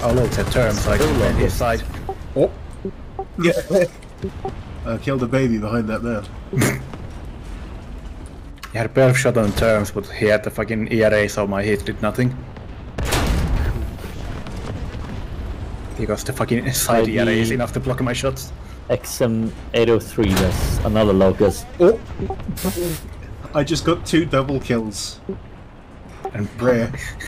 Oh look, the terms like on his side. Oh, Yeah. Killed a baby behind that man. he had a pair of shot on terms, but he had the fucking ERA, so my hit did nothing. Because the fucking side ERA is enough to block my shots. XM803, there's another locus. Oh! I just got 2 double kills. And Rare.